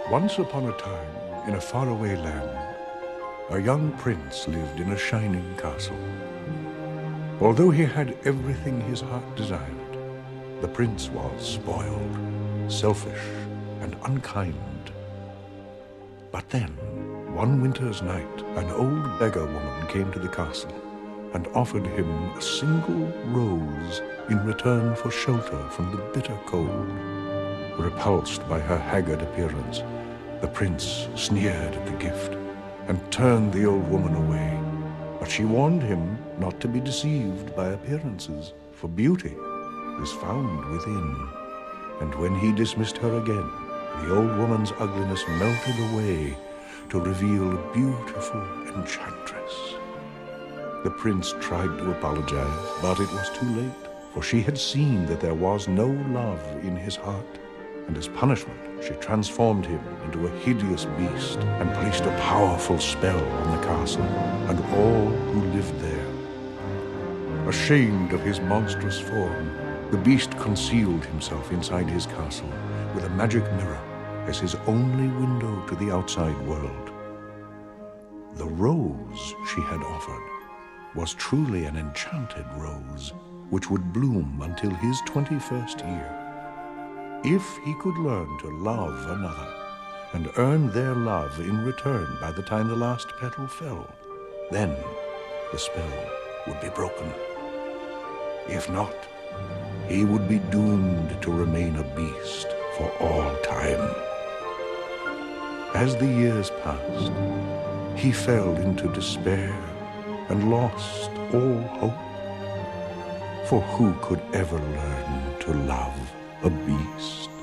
Once upon a time, in a faraway land, a young prince lived in a shining castle. Although he had everything his heart desired, the prince was spoiled, selfish, and unkind. But then, one winter's night, an old beggar woman came to the castle and offered him a single rose in return for shelter from the bitter cold. Repulsed by her haggard appearance, the prince sneered at the gift and turned the old woman away. But she warned him not to be deceived by appearances, for beauty is found within. And when he dismissed her again, the old woman's ugliness melted away to reveal a beautiful enchantress. The prince tried to apologize, but it was too late, for she had seen that there was no love in his heart. And as punishment, she transformed him into a hideous beast and placed a powerful spell on the castle and all who lived there. Ashamed of his monstrous form, the beast concealed himself inside his castle with a magic mirror as his only window to the outside world. The rose she had offered was truly an enchanted rose, which would bloom until his 21st year. If he could learn to love another and earn their love in return by the time the last petal fell, then the spell would be broken. If not, he would be doomed to remain a beast for all time. As the years passed, he fell into despair and lost all hope. For who could ever learn to love a beast?